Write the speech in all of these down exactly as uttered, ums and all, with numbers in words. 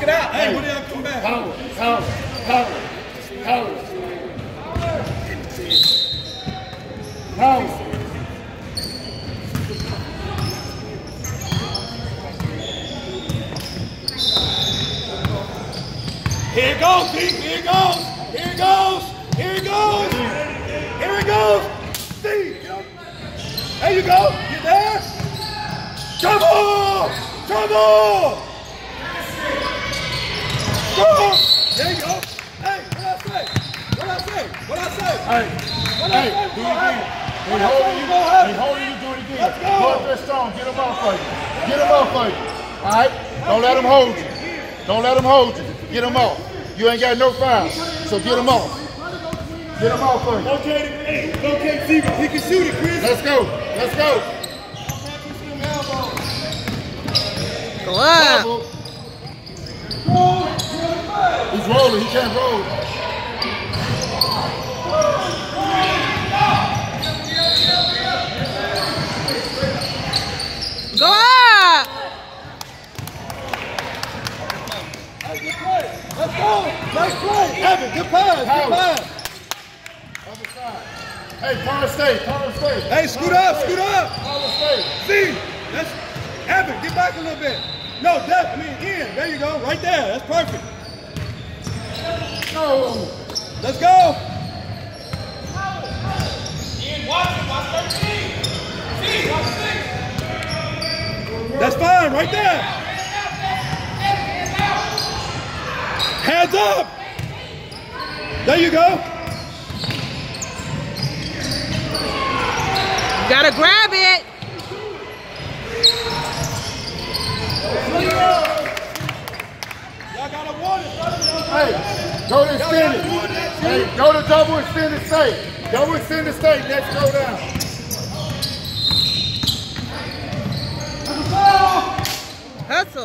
it out. Hey, when y'all come back? Power, power, power, power. Power. Here it goes, Pete. Here it goes. Here it goes. Here it goes. Here it goes. Steve. There you go. Get there. Trouble. Trouble. Trouble. There you go. Hey, what I say? What I say? What I say? Hey, What I hey, say? do We it gonna have again. it. They What I say? holding We you. gonna have They it. holding you. Do it again. Let's go. Go up there strong. Get them off of you. Get them off of you. All right. Don't let them hold you. Don't let them hold you. Get them off. You ain't got no fouls, so get them off. Get them off of you. Okay, hey, okay, Zebra. He can shoot it, Chris. Let's go. Let's go. Go up. He's rolling. He can't roll. Go up. Let's go. Nice play. Evan, good pass. Good pass. Other side. Hey, Power State. Power State. Hey, scoot up. Scoot up. Power State. See, that's Evan. Get back a little bit. No, that. I mean, in. There you go. Right there. That's perfect. No. Let's go. Ian, watch it. Watch thirteen. See, watch six. That's fine. Right there. Hands up. There you go. You gotta grab it. Y'all gotta want it. Hey, go to extend it. Hey, go to double extended state. Double extended state. Next go down. Hustle.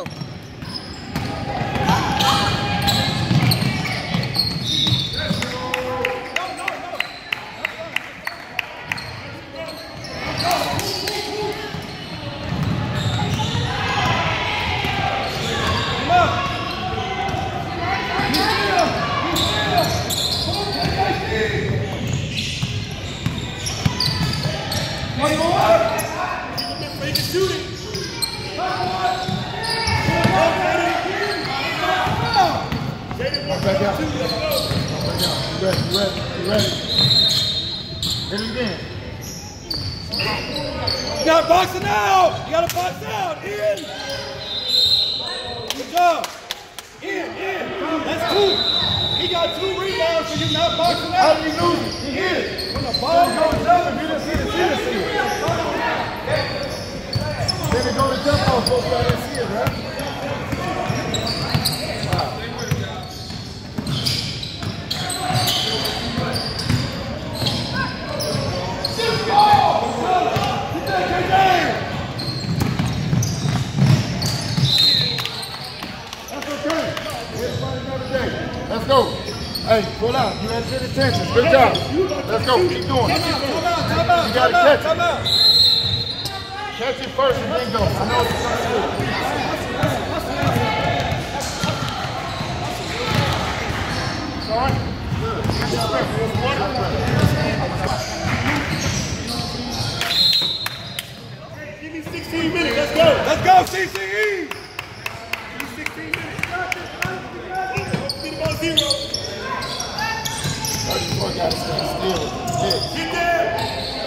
He can shoot it. Back out. Back out. You ready? You ready? You ready? Hit it again. You gotta box it out. You gotta box out. In. Good job. In, in. That's two. He got two rebounds for you not boxing How out. did he lose it? He hit it. When the ball Go to jump if you didn't see it. See it, see it. Then it go to jump off, folks, I didn't see it, right? Let's go. Hey, pull out. You had good attention. Good job. Let's go. Keep doing it. You got to catch it. Catch it first and then go. I know what you're trying to do. It's all right? Good. Give me sixteen minutes. Let's go. Let's go, C C E. Give me sixteen minutes. Get about zero. thirty-four got to stand still. Get there.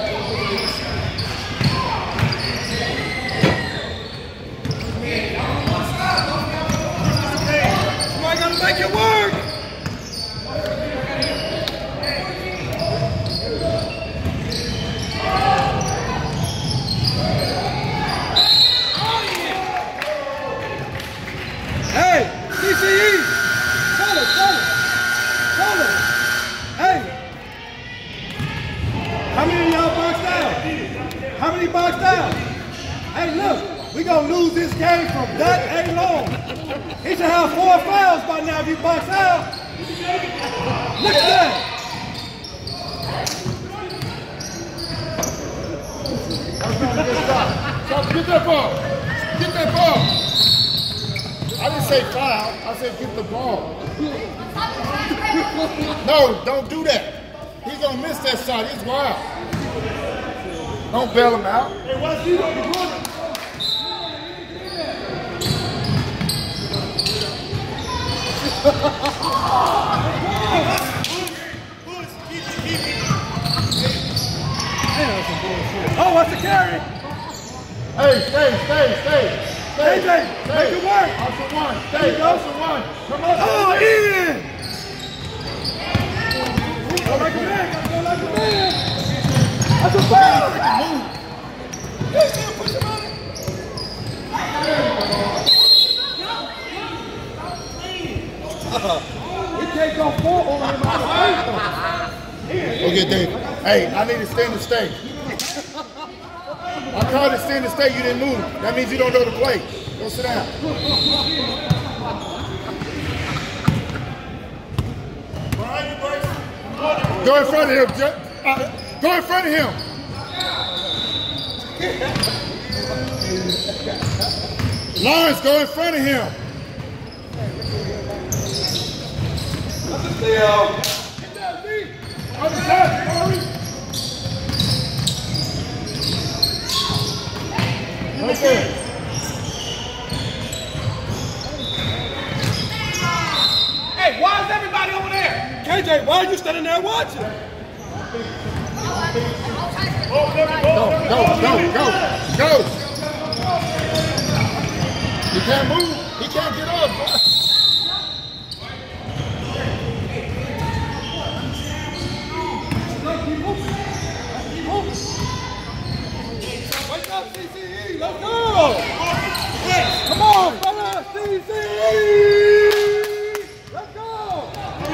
I gotta make it work. Hey, C C E, tell it, tell it, tell it. Hey, how many of y'all boxed out? How many boxed out? Hey, look, we gonna lose this game from that alone. He should have four fouls by now if he box out. Look at that. Get that ball. Get that ball. I didn't say foul. I said get the ball. No, don't do that. He's going to miss that shot. He's wild. Don't bail him out. Hey, what's he doing? Oh, what's the carry? Hey, stay, stay, stay. Stay, K J, make it work. Option one. Stay, option one. Come on. Oh, in. Go like a man. Go like a man. That's a foul. Move. He's going to push him on it. He can't go four on him out of the Okay, Dave. Hey, I need to stand and stay. I called it stand and stay. You didn't move. That means you don't know the play. Go sit down. Go in front of him. Uh, go in front of him. Lawrence, go in front of him. Right there. Hey, why is everybody over there? K J, why are you standing there watching? Go, go, go, go, go. He can't move. He can't get up. Wake up, C C E. Let's go. Come on, fella. C C E. Let's go.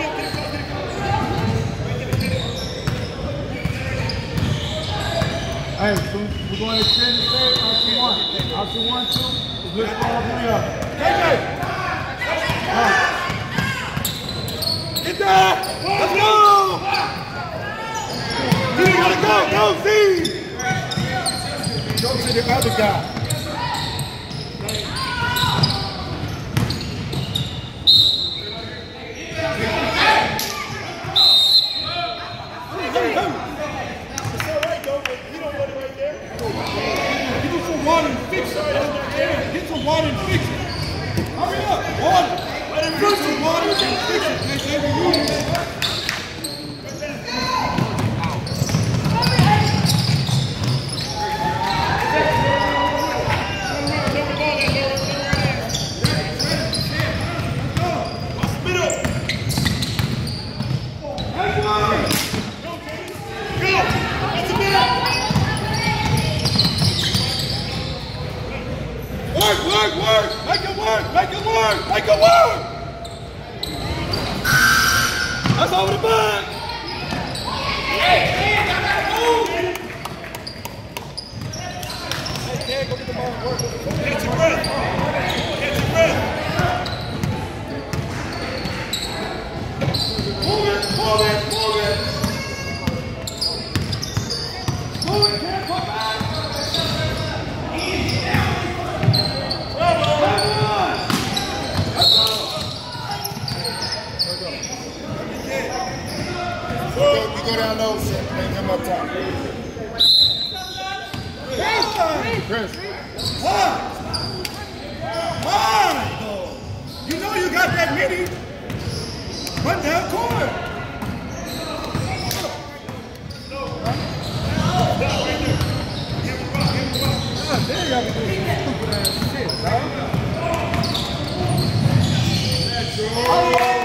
Hey, so we're going to extend the stay. Option one. Option one, two. Let's go all three of them. K J. Get there. Let's go. You gotta go. Go, Z. Go to the other guy. Water and fix it. Get some water and fix it. Hurry up. Water. Get some water and fix it. K J. Work, work, work! Make it work! Make it work! Make it work! That's over the back! Hey, man, I gotta move! Hey, Ken, go get the ball and work. Catch your breath! Catch your breath! Move it! Move it! Move it! Move it, Ken! Come back! You go down low, shit. Bring him up top. Chris. What? Why? You know you got that mini. Run down corner. God damn, y'all be doing some stupid ass shit, dog. Oh,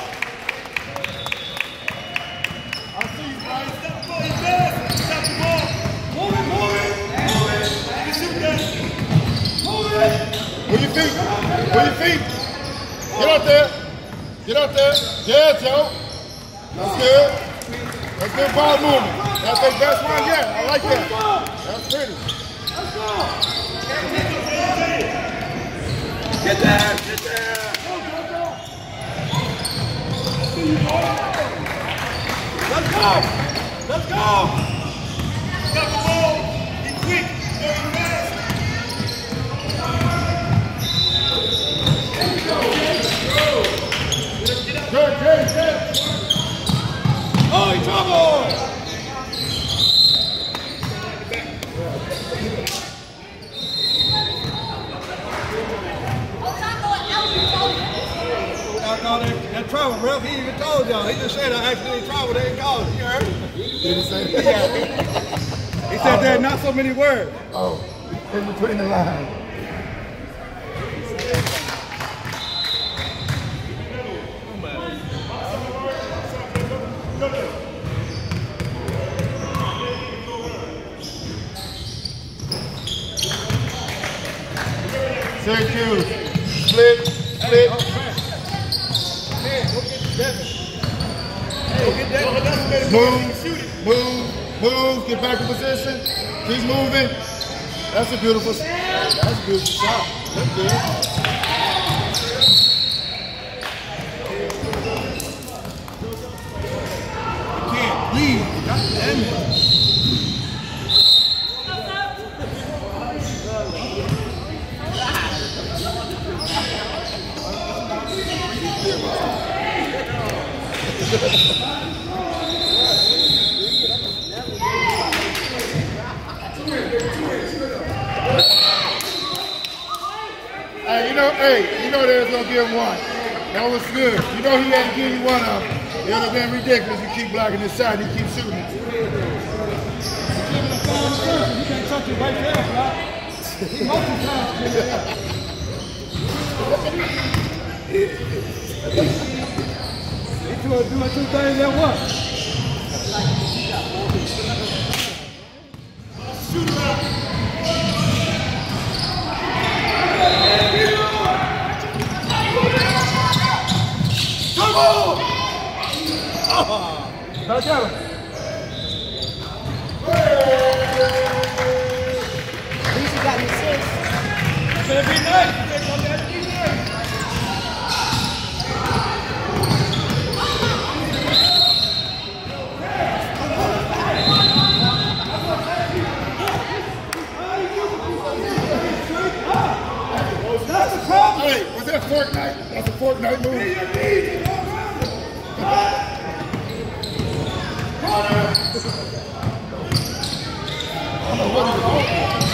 Move your feet. Move your feet. Get out there. Get out there. Yeah, Joe. That's good. That's good ball movement. That's the best one yet. I like that. That's pretty. let's go. Get there. Get there. Let's go. Let's go. Got the ball. Be quick. Very fast. Trouble! I called that, that trouble, bro. He even told y'all. He just said I actually trouble. They ain't called it. You heard? Did he say that? Yeah. He said there are not so many words. Oh, in between the lines. Syracuse, split, split. Move, move, move, get back in position. Keep moving. That's a beautiful, that's a beautiful shot. That's good. You can't breathe. God damn it. Hey, you know, hey, you know they was gonna give one. That was good. You know he had to give you one of them. It would have been ridiculous. You keep blocking this shot and you keep shooting it. You can't touch it right there, bro. He multitasking. He doing doing two things at once. Shoot it out. Come on! Oh. Back at him. At least you got me six. It's gonna be nice. It's gonna be nice. That's the problem. Hey, was that Fortnite? That's a Fortnite move. I don't know what he was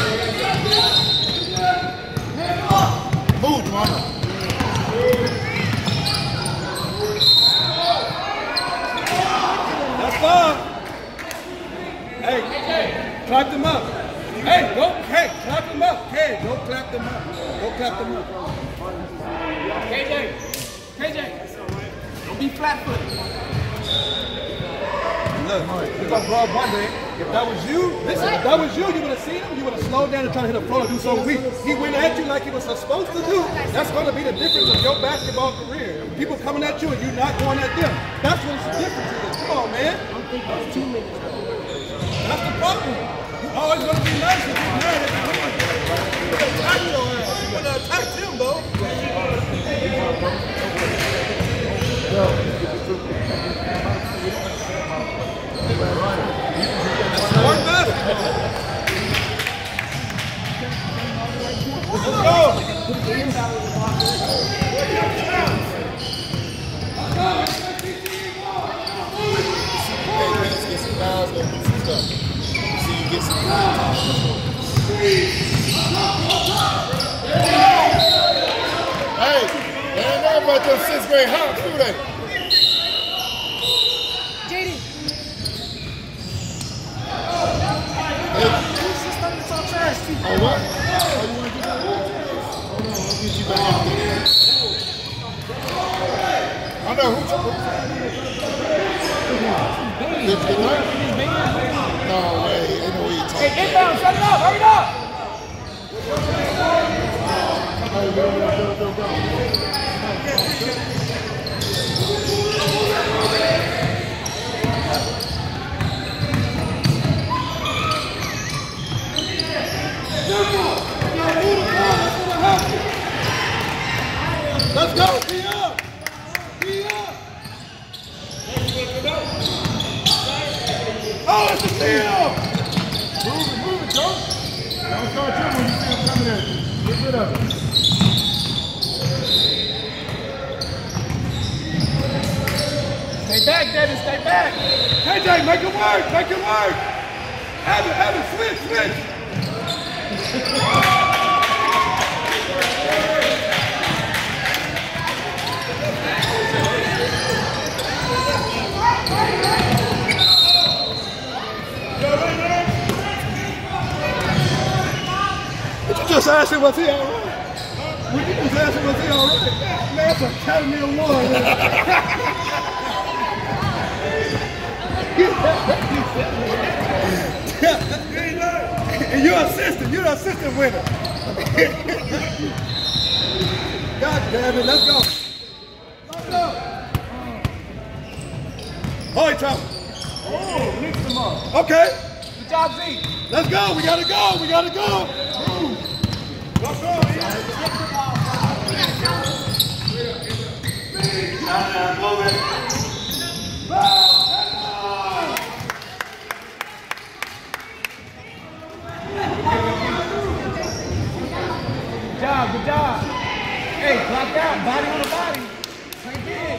doing. Move, Toronto. That's fine. Hey, clap them up. Hey, go, hey, clap them up. Hey, go clap them up. Go clap them up. K J, K J, don't be flat-footed. Look, if I brought one day, if that was you, listen, if that was you, you would have seen him, you would have slowed down and tried to hit a floor and do something weak. He went at you like he was supposed to do. That's going to be the difference of your basketball career. People coming at you and you not going at them. That's what the difference is. Come on, man. That's the problem. You always going to be nice if you're mad at you. You want to attack your ass. You want to attack him, though. One basketball. Let's go. Get some fouls, go do some stuff. See you get some Hey, they ain't know about those sixth grade hops, do they? J D. Oh, what? Oh, you want to get that? Hold on, I'll get you back in there. I know who. Did you what? No way, ain't no way you talking. Hey, inbound, shut it up, hurry it up. Hey, go, go, go, go, go. Let's go. Be up. Be up. Oh, it's a steal. Move it, move it, Joe. Don't start you when you see him coming at you. Get rid of it. Hey, Stay back, David. Stay back. K J, make it work. Make it work. Evan, Evan, switch, switch. Did you just ask him, was he all right? Would you just ask him, was he all right? Man, that's Academy Award. And you're assistant, you're the assistant winner. God damn it, let's go. Let's go. Hold it, Tom. Oh, mix them up. Okay. Good job, Z. Let's go, we gotta go, we gotta go. Let's go, yeah. Move it. Good job, good job. Hey, clock out, body on the body. Take it.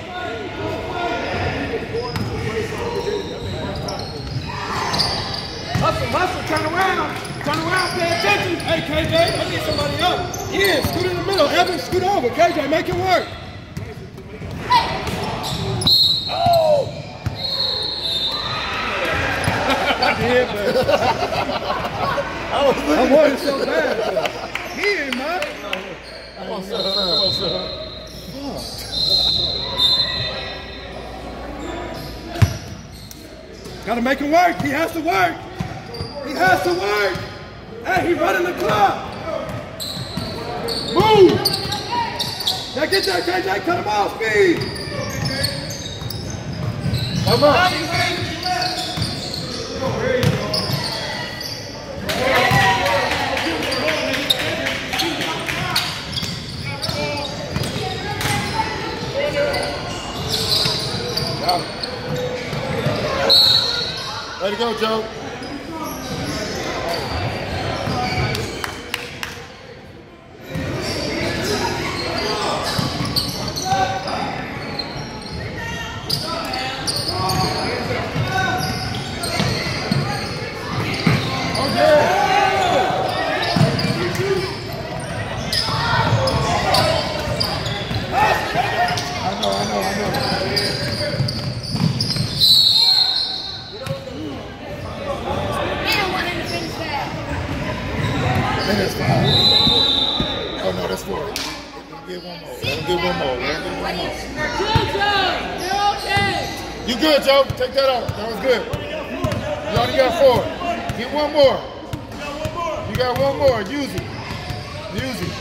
Hustle, hustle, turn around. Turn around, pay attention. Hey, K J, I need somebody up. Yeah, scoot in the middle. Evan, scoot over. K J, make it work. Oh! Got the head, man. I wanted so bad. He ain't mine. Come on, sir. Come on, sir. Gotta make him work. He has to work. He has to work. Hey, he running the clock. Move. Now get that, K J. Cut him off. Speed. Come on. Way to go, Joe. Oh no, that's four. Let him get one more. Let him get one more. Let him get one more. Good job. You're okay. You good, Joe? Take that off. That was good. You already got four. Get one more. You got one more. Use it. Use it.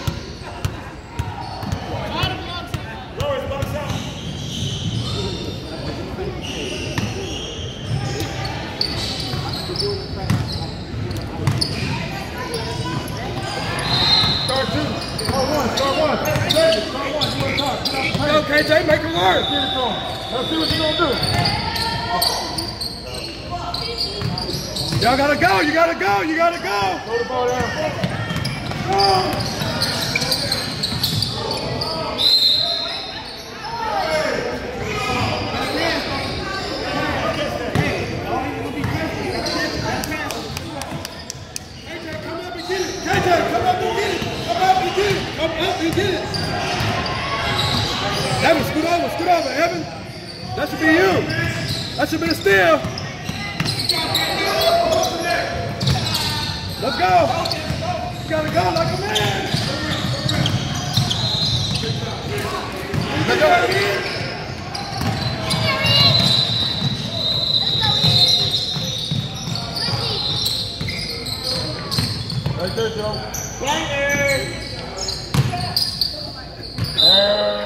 Start two. Start one. Start one. David, start one. You want to talk? Go, K J. Make him work. Get it going. Let's see what you're going to do. Y'all gotta go. You gotta go. You gotta go. Throw the ball down. Go. K J, come up and get it. Come up and get it. Come up and get it. Evan, scoot over, scoot over, Evan. That should be you. That should be a steal. Let's go. You gotta go like a man. Let's go. Right there, Joe. Right there. Uh,